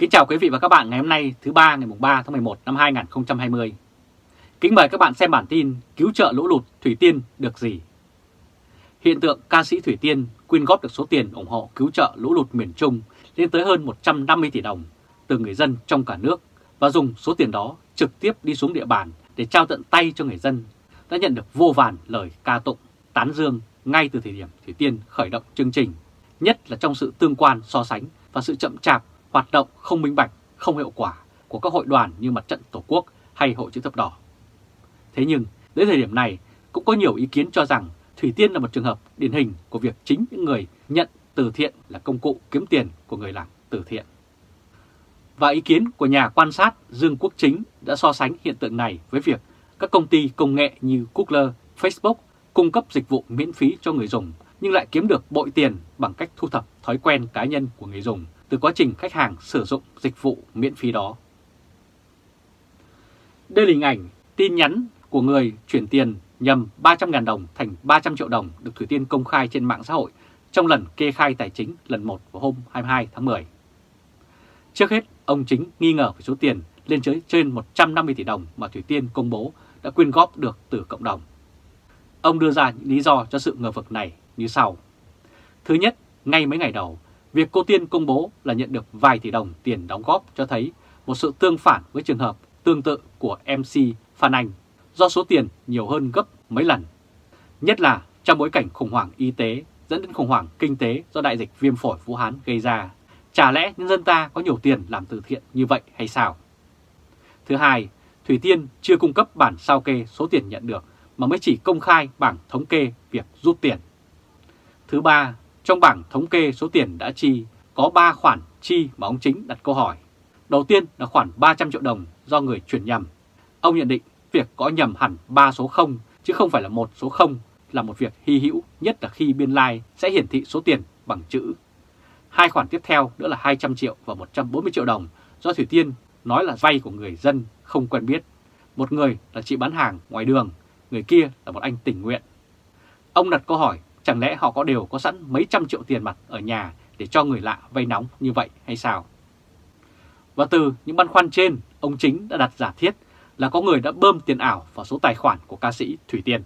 Kính chào quý vị và các bạn ngày hôm nay thứ Ba ngày 3 tháng 11 năm 2020. Kính mời các bạn xem bản tin cứu trợ lũ lụt Thủy Tiên được gì. Hiện tượng ca sĩ Thủy Tiên quyên góp được số tiền ủng hộ cứu trợ lũ lụt miền Trung lên tới hơn 150 tỷ đồng từ người dân trong cả nước và dùng số tiền đó trực tiếp đi xuống địa bàn để trao tận tay cho người dân đã nhận được vô vàn lời ca tụng, tán dương ngay từ thời điểm Thủy Tiên khởi động chương trình, nhất là trong sự tương quan so sánh và sự chậm chạp, hoạt động không minh bạch, không hiệu quả của các hội đoàn như Mặt trận Tổ quốc hay Hội Chữ Thập Đỏ. Thế nhưng, đến thời điểm này cũng có nhiều ý kiến cho rằng Thủy Tiên là một trường hợp điển hình của việc chính những người nhận từ thiện là công cụ kiếm tiền của người làm từ thiện. Và ý kiến của nhà quan sát Dương Quốc Chính đã so sánh hiện tượng này với việc các công ty công nghệ như Google, Facebook cung cấp dịch vụ miễn phí cho người dùng nhưng lại kiếm được bội tiền bằng cách thu thập thói quen cá nhân của người dùng từ quá trình khách hàng sử dụng dịch vụ miễn phí đó. Đây là hình ảnh tin nhắn của người chuyển tiền nhầm 300.000 đồng thành 300 triệu đồng được Thủy Tiên công khai trên mạng xã hội trong lần kê khai tài chính lần 1 vào hôm 22 tháng 10. Trước hết, ông Chính nghi ngờ về số tiền lên trên 150 tỷ đồng mà Thủy Tiên công bố đã quyên góp được từ cộng đồng. Ông đưa ra những lý do cho sự ngờ vực này như sau. Thứ nhất, ngay mấy ngày đầu, việc cô Tiên công bố là nhận được vài tỷ đồng tiền đóng góp cho thấy một sự tương phản với trường hợp tương tự của MC Phan Anh do số tiền nhiều hơn gấp mấy lần. Nhất là trong bối cảnh khủng hoảng y tế dẫn đến khủng hoảng kinh tế do đại dịch viêm phổi Vũ Hán gây ra. Chả lẽ nhân dân ta có nhiều tiền làm từ thiện như vậy hay sao? Thứ hai, Thủy Tiên chưa cung cấp bản sao kê số tiền nhận được mà mới chỉ công khai bảng thống kê việc rút tiền. Thứ ba, trong bảng thống kê số tiền đã chi có 3 khoản chi mà ông Chính đặt câu hỏi. Đầu tiên là khoản 300 triệu đồng do người chuyển nhầm. Ông nhận định việc có nhầm hẳn 3 số 0 chứ không phải là một số 0 là một việc hy hữu, nhất là khi biên lai sẽ hiển thị số tiền bằng chữ. Hai khoản tiếp theo nữa là 200 triệu và 140 triệu đồng do Thủy Tiên nói là vay của người dân không quen biết. Một người là chị bán hàng ngoài đường, người kia là một anh tình nguyện. Ông đặt câu hỏi chẳng lẽ họ đều có sẵn mấy trăm triệu tiền mặt ở nhà để cho người lạ vay nóng như vậy hay sao? Và từ những băn khoăn trên, ông Chính đã đặt giả thiết là có người đã bơm tiền ảo vào số tài khoản của ca sĩ Thủy Tiên.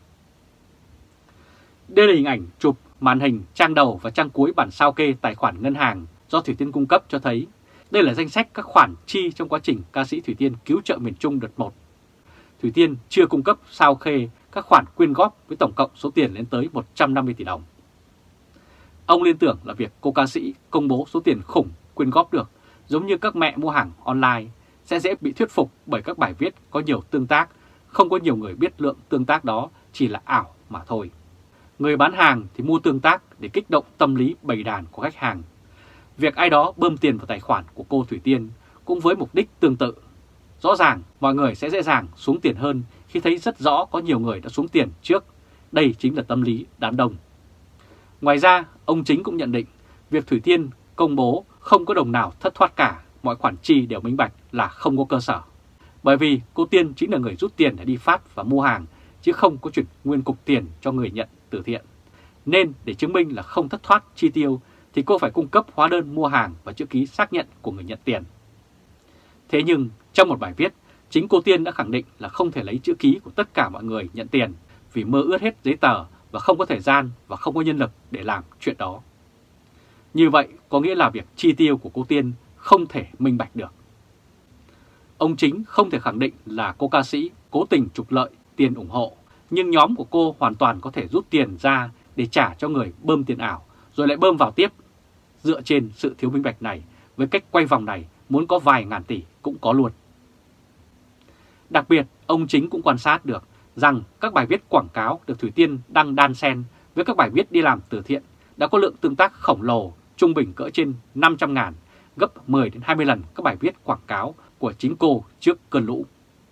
Đây là hình ảnh chụp màn hình trang đầu và trang cuối bản sao kê tài khoản ngân hàng do Thủy Tiên cung cấp cho thấy đây là danh sách các khoản chi trong quá trình ca sĩ Thủy Tiên cứu trợ miền Trung đợt 1. Thủy Tiên chưa cung cấp sao kê các khoản quyên góp với tổng cộng số tiền lên tới 150 tỷ đồng. Ông liên tưởng là việc cô ca sĩ công bố số tiền khủng quyên góp được giống như các mẹ mua hàng online sẽ dễ bị thuyết phục bởi các bài viết có nhiều tương tác, không có nhiều người biết lượng tương tác đó chỉ là ảo mà thôi. Người bán hàng thì mua tương tác để kích động tâm lý bầy đàn của khách hàng. Việc ai đó bơm tiền vào tài khoản của cô Thủy Tiên cũng với mục đích tương tự. Rõ ràng mọi người sẽ dễ dàng xuống tiền hơn khi thấy rất rõ có nhiều người đã xuống tiền trước. Đây chính là tâm lý đám đông. Ngoài ra, ông Chính cũng nhận định việc Thủy Tiên công bố không có đồng nào thất thoát cả, mọi khoản chi đều minh bạch là không có cơ sở. Bởi vì cô Tiên chính là người rút tiền để đi phát và mua hàng, chứ không có chuyển nguyên cục tiền cho người nhận từ thiện. Nên để chứng minh là không thất thoát chi tiêu thì cô phải cung cấp hóa đơn mua hàng và chữ ký xác nhận của người nhận tiền. Thế nhưng trong một bài viết, chính cô Tiên đã khẳng định là không thể lấy chữ ký của tất cả mọi người nhận tiền vì mơ ướt hết giấy tờ và không có thời gian và không có nhân lực để làm chuyện đó. Như vậy có nghĩa là việc chi tiêu của cô Tiên không thể minh bạch được. Ông Chính không thể khẳng định là cô ca sĩ cố tình trục lợi tiền ủng hộ, nhưng nhóm của cô hoàn toàn có thể rút tiền ra để trả cho người bơm tiền ảo rồi lại bơm vào tiếp. Dựa trên sự thiếu minh bạch này, với cách quay vòng này muốn có vài ngàn tỷ cũng có luôn. Đặc biệt, ông Chính cũng quan sát được rằng các bài viết quảng cáo được Thủy Tiên đăng đan xen với các bài viết đi làm từ thiện đã có lượng tương tác khổng lồ, trung bình cỡ trên 500.000, gấp 10 đến 20 lần các bài viết quảng cáo của chính cô trước cơn lũ.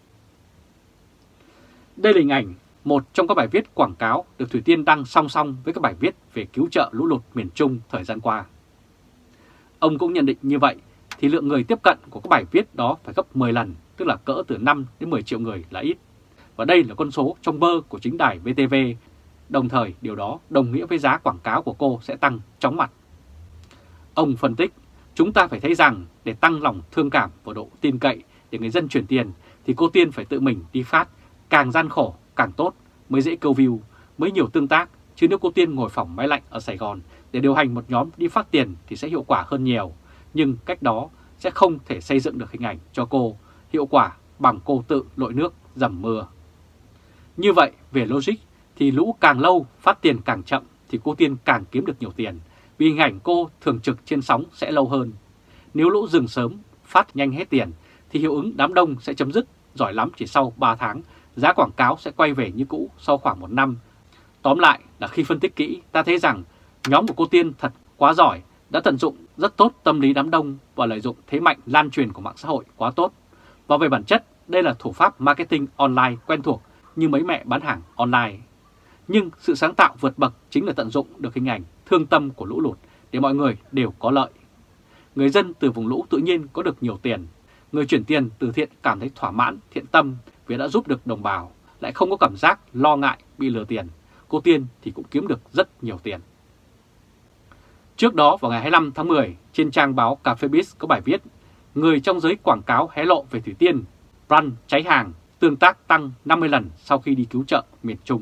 Đây là hình ảnh một trong các bài viết quảng cáo được Thủy Tiên đăng song song với các bài viết về cứu trợ lũ lụt miền Trung thời gian qua. Ông cũng nhận định như vậy thì lượng người tiếp cận của các bài viết đó phải gấp 10 lần, tức là cỡ từ 5 đến 10 triệu người là ít. Và đây là con số trong bơ của chính đài VTV, đồng thời điều đó đồng nghĩa với giá quảng cáo của cô sẽ tăng chóng mặt. Ông phân tích, Chúng ta phải thấy rằng để tăng lòng thương cảm và độ tin cậy để người dân chuyển tiền thì cô Tiên phải tự mình đi phát, càng gian khổ càng tốt, mới dễ câu view, mới nhiều tương tác. Chứ nếu cô Tiên ngồi phòng máy lạnh ở Sài Gòn để điều hành một nhóm đi phát tiền thì sẽ hiệu quả hơn nhiều. Nhưng cách đó sẽ không thể xây dựng được hình ảnh cho cô hiệu quả bằng cô tự lội nước dầm mưa. Như vậy về logic thì lũ càng lâu phát tiền càng chậm thì cô Tiên càng kiếm được nhiều tiền, vì hình ảnh cô thường trực trên sóng sẽ lâu hơn. Nếu lũ dừng sớm phát nhanh hết tiền thì hiệu ứng đám đông sẽ chấm dứt, giỏi lắm chỉ sau 3 tháng, giá quảng cáo sẽ quay về như cũ sau khoảng 1 năm. Tóm lại là khi phân tích kỹ ta thấy rằng nhóm của cô Tiên thật quá giỏi, đã tận dụng rất tốt tâm lý đám đông và lợi dụng thế mạnh lan truyền của mạng xã hội quá tốt. Và về bản chất đây là thủ pháp marketing online quen thuộc như mấy mẹ bán hàng online. Nhưng sự sáng tạo vượt bậc chính là tận dụng được hình ảnh thương tâm của lũ lụt để mọi người đều có lợi. Người dân từ vùng lũ tự nhiên có được nhiều tiền. Người chuyển tiền từ thiện cảm thấy thỏa mãn, thiện tâm vì đã giúp được đồng bào, lại không có cảm giác lo ngại bị lừa tiền. Cô Tiên thì cũng kiếm được rất nhiều tiền. Trước đó vào ngày 25 tháng 10, trên trang báo Cà Phê Biz có bài viết người trong giới quảng cáo hé lộ về Thủy Tiên, brand cháy hàng, tương tác tăng 50 lần sau khi đi cứu trợ miền Trung.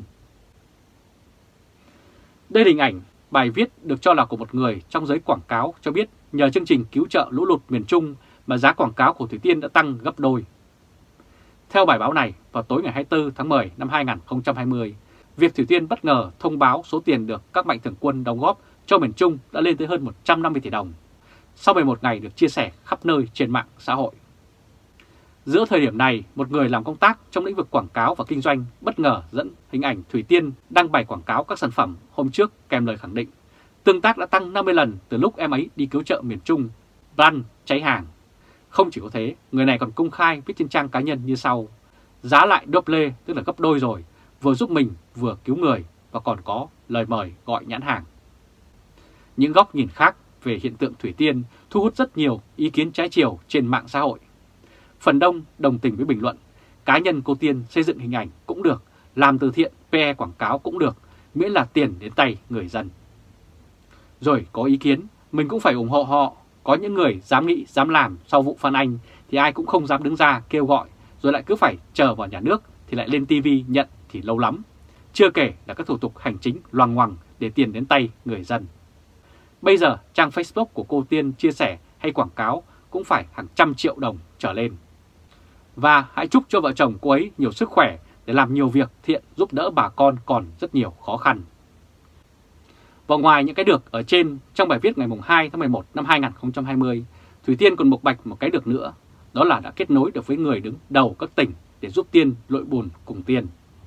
Đây là hình ảnh bài viết được cho là của một người trong giới quảng cáo cho biết nhờ chương trình cứu trợ lũ lụt miền Trung mà giá quảng cáo của Thủy Tiên đã tăng gấp đôi. Theo bài báo này, vào tối ngày 24 tháng 10 năm 2020, việc Thủy Tiên bất ngờ thông báo số tiền được các mạnh thường quân đóng góp cho miền Trung đã lên tới hơn 150 tỷ đồng, sau 11 ngày được chia sẻ khắp nơi trên mạng xã hội. Giữa thời điểm này, một người làm công tác trong lĩnh vực quảng cáo và kinh doanh bất ngờ dẫn hình ảnh Thủy Tiên đăng bài quảng cáo các sản phẩm hôm trước kèm lời khẳng định tương tác đã tăng 50 lần từ lúc em ấy đi cứu trợ miền Trung, brand cháy hàng. Không chỉ có thế, người này còn công khai viết trên trang cá nhân như sau: giá lại double, tức là gấp đôi rồi, vừa giúp mình vừa cứu người và còn có lời mời gọi nhãn hàng. Những góc nhìn khác về hiện tượng Thủy Tiên thu hút rất nhiều ý kiến trái chiều trên mạng xã hội. Phần đông đồng tình với bình luận cá nhân cô Tiên xây dựng hình ảnh cũng được, làm từ thiện, PR quảng cáo cũng được, miễn là tiền đến tay người dân. Rồi có ý kiến mình cũng phải ủng hộ họ, có những người dám nghĩ dám làm sau vụ Phan Anh thì ai cũng không dám đứng ra kêu gọi, rồi lại cứ phải chờ vào nhà nước thì lại lên TV nhận thì lâu lắm. Chưa kể là các thủ tục hành chính loằng ngoằng để tiền đến tay người dân. Bây giờ trang Facebook của cô Tiên chia sẻ hay quảng cáo cũng phải hàng trăm triệu đồng trở lên. Và hãy chúc cho vợ chồng cô ấy nhiều sức khỏe để làm nhiều việc thiện giúp đỡ bà con còn rất nhiều khó khăn. Và ngoài những cái được ở trên, trong bài viết ngày 2 tháng 11 năm 2020, Thủy Tiên còn bộc bạch một cái được nữa, đó là đã kết nối được với người đứng đầu các tỉnh để giúp Tiên lội bùn cùng Tiên.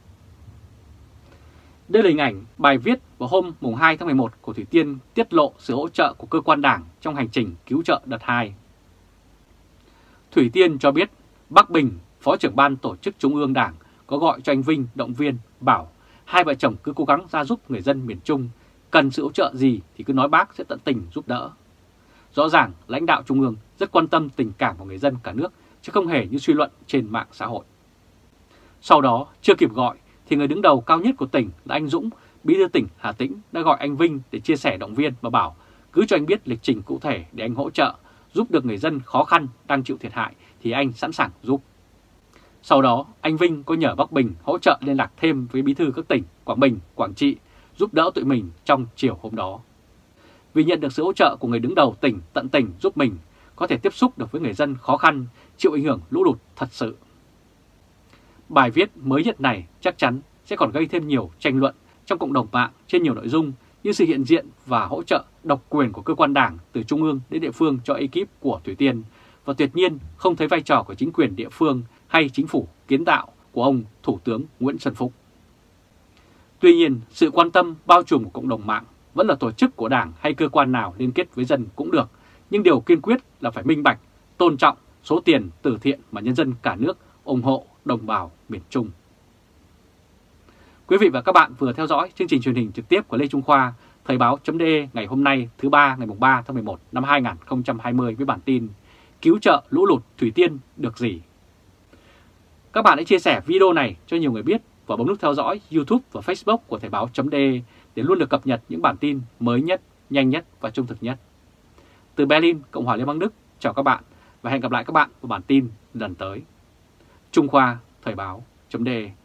Đây là hình ảnh bài viết vào hôm 2 tháng 11 của Thủy Tiên tiết lộ sự hỗ trợ của cơ quan đảng trong hành trình cứu trợ đợt 2. Thủy Tiên cho biết Bắc Bình, Phó trưởng ban tổ chức Trung ương Đảng có gọi cho anh Vinh động viên, bảo hai vợ chồng cứ cố gắng ra giúp người dân miền Trung, cần sự hỗ trợ gì thì cứ nói bác sẽ tận tình giúp đỡ. Rõ ràng lãnh đạo Trung ương rất quan tâm tình cảm của người dân cả nước, chứ không hề như suy luận trên mạng xã hội. Sau đó, chưa kịp gọi thì người đứng đầu cao nhất của tỉnh là anh Dũng, bí thư tỉnh Hà Tĩnh đã gọi anh Vinh để chia sẻ động viên và bảo cứ cho anh biết lịch trình cụ thể để anh hỗ trợ, giúp được người dân khó khăn đang chịu thiệt hại thì anh sẵn sàng giúp. Sau đó, anh Vinh có nhờ Bắc Bình hỗ trợ liên lạc thêm với bí thư các tỉnh Quảng Bình, Quảng Trị giúp đỡ tụi mình trong chiều hôm đó. Vì nhận được sự hỗ trợ của người đứng đầu tỉnh tận tình giúp mình, có thể tiếp xúc được với người dân khó khăn chịu ảnh hưởng lũ lụt thật sự. Bài viết mới nhất này chắc chắn sẽ còn gây thêm nhiều tranh luận trong cộng đồng mạng trên nhiều nội dung như sự hiện diện và hỗ trợ độc quyền của cơ quan đảng từ trung ương đến địa phương cho ekip của Thủy Tiên, và tuyệt nhiên không thấy vai trò của chính quyền địa phương hay chính phủ kiến tạo của ông Thủ tướng Nguyễn Xuân Phúc. Tuy nhiên, sự quan tâm bao trùm của cộng đồng mạng vẫn là tổ chức của đảng hay cơ quan nào liên kết với dân cũng được, nhưng điều kiên quyết là phải minh bạch, tôn trọng số tiền từ thiện mà nhân dân cả nước ủng hộ đồng bào miền Trung. Quý vị và các bạn vừa theo dõi chương trình truyền hình trực tiếp của Lê Trung Khoa, Thời báo.de ngày hôm nay thứ ba ngày 3 tháng 11 năm 2020 với bản tin cứu trợ lũ lụt Thủy Tiên được gì? Các bạn hãy chia sẻ video này cho nhiều người biết và bấm nút theo dõi YouTube và Facebook của Thời báo.de để luôn được cập nhật những bản tin mới nhất, nhanh nhất và trung thực nhất. Từ Berlin, Cộng hòa Liên bang Đức, chào các bạn và hẹn gặp lại các bạn vào bản tin lần tới. Trung Khoa, Thời báo.de